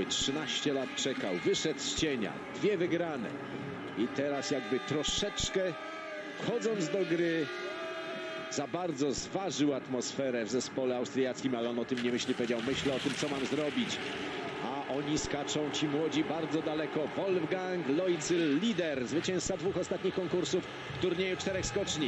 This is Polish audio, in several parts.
cały 13 lat czekał, wyszedł z cienia, 2 wygrane i teraz jakby troszeczkę wchodząc do gry za bardzo zważył atmosferę w zespole austriackim, ale on o tym nie myśli, powiedział: myślę o tym, co mam zrobić. A oni skaczą, ci młodzi, bardzo daleko. Wolfgang Loicyl, lider, zwycięzca 2 ostatnich konkursów w turnieju 4 skoczni.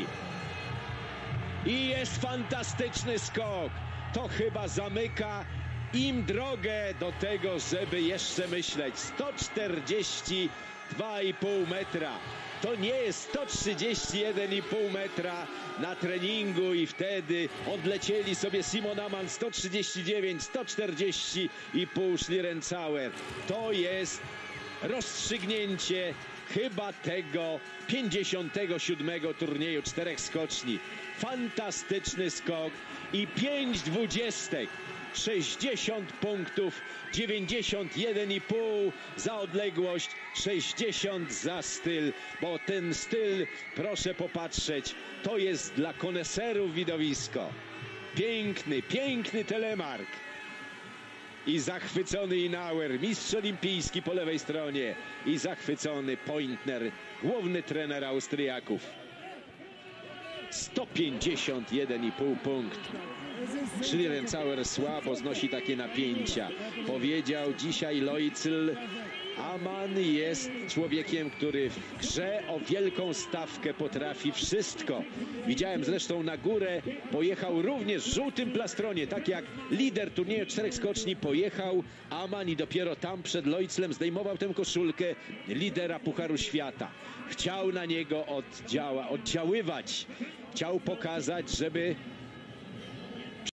I jest fantastyczny skok. To chyba zamyka im drogę do tego, żeby jeszcze myśleć. 142,5 metra. To nie jest 131,5 metra na treningu i wtedy odlecieli sobie Simon Ammann 139, 140,5 Schlierenzauer. To jest rozstrzygnięcie chyba tego 57. turnieju 4 skoczni. Fantastyczny skok i 5 dwudziestek. 60 punktów, 91,5 za odległość, 60 za styl, bo ten styl, proszę popatrzeć, to jest dla koneserów widowisko. Piękny, piękny telemark. I zachwycony Inauer, mistrz olimpijski po lewej stronie, i zachwycony Pointner, główny trener Austriaków. 151,5 punkt. Schlierenzauer słabo znosi takie napięcia. Powiedział dzisiaj Loicyl: Ammann jest człowiekiem, który w grze o wielką stawkę potrafi wszystko. Widziałem zresztą na górę, pojechał również w żółtym plastronie, tak jak lider turnieju 4 skoczni pojechał Ammann i dopiero tam przed Loicylem zdejmował tę koszulkę lidera Pucharu Świata. Chciał na niego oddziaływać. Chciał pokazać, żeby